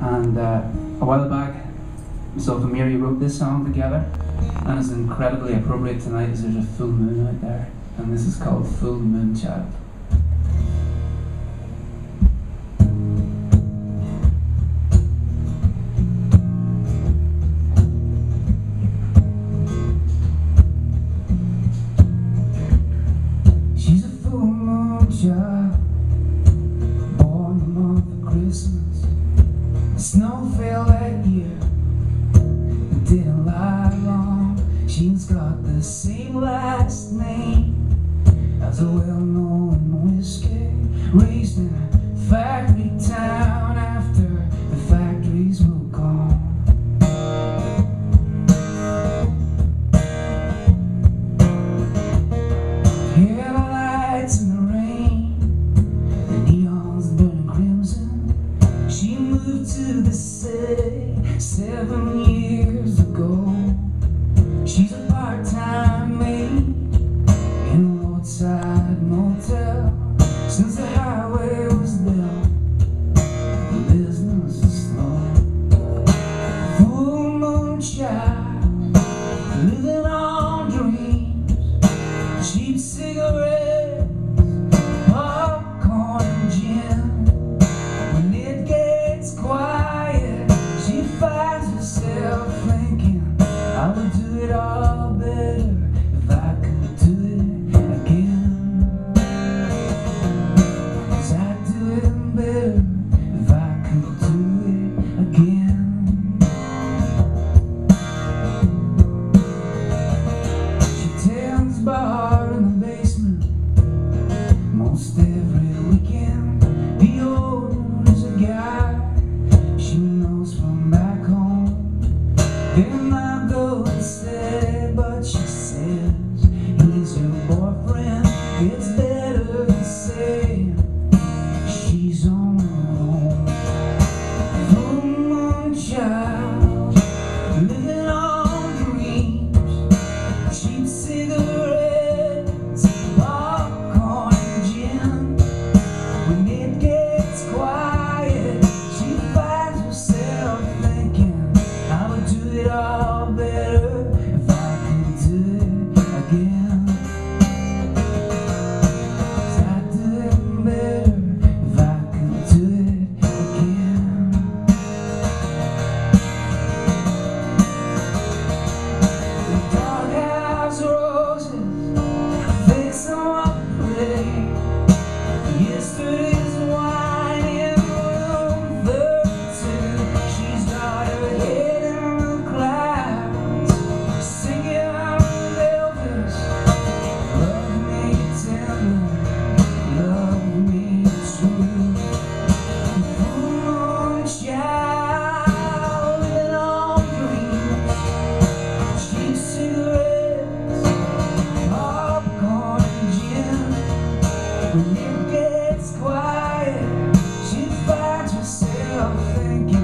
And a while back, myself and Mary wrote this song together, and it's incredibly appropriate tonight as there's a full moon out there, and this is called Full Moon Child. She's a full moon child, born the month of Christmas. The snow fell that year, it didn't last long. She's got the same last name as a well-known whiskey, raised in a factory town after the factories were gone. Headlights in the rain, the neons burning crimson. She moved to the city 7 years ago. She's a part-time maid in a roadside motel. Since the highway was built, the business is slow. Full moon child, living on dreams, cheap cigarettes, popcorn and gin. When it gets quiet, she finds herself thinking, I would do it all better if I could do it again. 'Cause I'd do it better if I could do it again. She tends bar in the basement most every weekend. The owner is a guy she knows from back home. They're not going steady, but she says he's her boyfriend. It's better to say she's on her own. Full moon child, living on dreams, cheap cigarettes, popcorn and gin. When it gets quiet, she finds herself thinking, I would do it all better if I could do it again. 'Cause I'd do it better if I could do it again. The doghouse roses, fix them up pretty. Yesterday's wine in room 32. She's got her head in the clouds, singing out with Elvis. Love me tender, love me true. Full moon child, living on dreams, cheap cigarettes, popcorn and gin. When it gets quiet, she finds herself thinking,